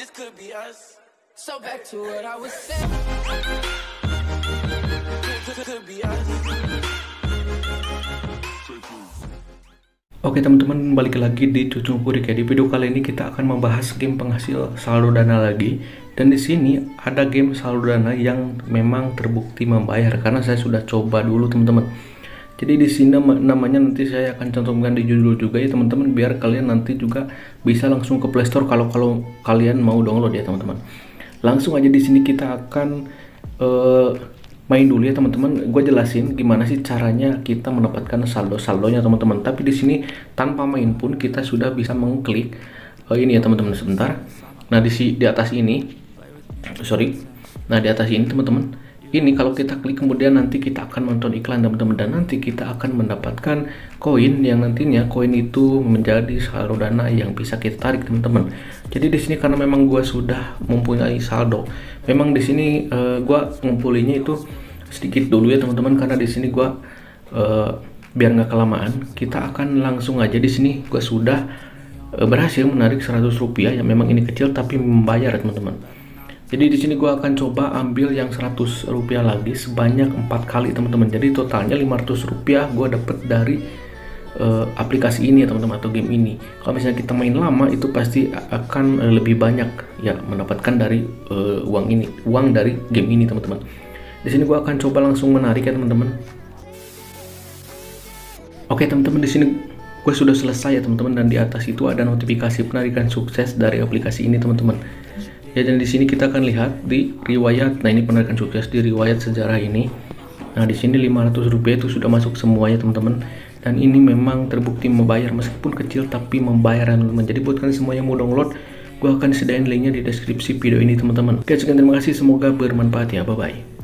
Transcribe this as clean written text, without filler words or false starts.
So back to what I was saying. Oke teman-teman, balik lagi di Cucung Purik ya. Di video kali ini kita akan membahas game penghasil saldo dana lagi. Dan di sini ada game saldo dana yang memang terbukti membayar karena saya sudah coba dulu teman-teman. Jadi di sini namanya nanti saya akan cantumkan di judul juga ya teman-teman, biar kalian nanti juga bisa langsung ke Play Store kalau kalian mau download ya teman-teman. Langsung aja di sini kita akan main dulu ya teman-teman. Gue jelasin gimana sih caranya kita mendapatkan saldonya teman-teman. Tapi di sini tanpa main pun kita sudah bisa mengklik ini ya teman-teman, sebentar. Nah di atas ini, nah di atas ini teman-teman, ini kalau kita klik kemudian nanti kita akan menonton iklan teman-teman, dan nanti kita akan mendapatkan koin yang nantinya koin itu menjadi saldo dana yang bisa kita tarik teman-teman. Jadi di sini karena memang gue sudah mempunyai saldo, memang di sini gue ngumpulinnya itu sedikit dulu ya teman-teman, karena di sini gue biar nggak kelamaan, kita akan langsung aja. Di sini gue sudah berhasil menarik 100 rupiah yang memang ini kecil tapi membayar teman-teman. Jadi di sini gue akan coba ambil yang 100 rupiah lagi sebanyak 4 kali teman-teman. Jadi totalnya 500 rupiah gue dapet dari aplikasi ini ya teman-teman, atau game ini. Kalau misalnya kita main lama itu pasti akan lebih banyak ya mendapatkan dari uang dari game ini teman-teman. Di sini gue akan coba langsung menarik ya teman-teman. Oke teman-teman, di sini gue sudah selesai ya teman-teman, dan di atas itu ada notifikasi penarikan sukses dari aplikasi ini teman-teman. Ya, dan di sini kita akan lihat di riwayat. Nah, ini penarikan sukses di riwayat sejarah ini. Nah, di sini 500 rupiah itu sudah masuk semuanya teman-teman. Dan ini memang terbukti membayar, meskipun kecil tapi membayar teman-teman. Jadi buat kalian semua yang mau download, gue akan sediain linknya di deskripsi video ini teman-teman. Oke, sekian, terima kasih, semoga bermanfaat ya, bye bye.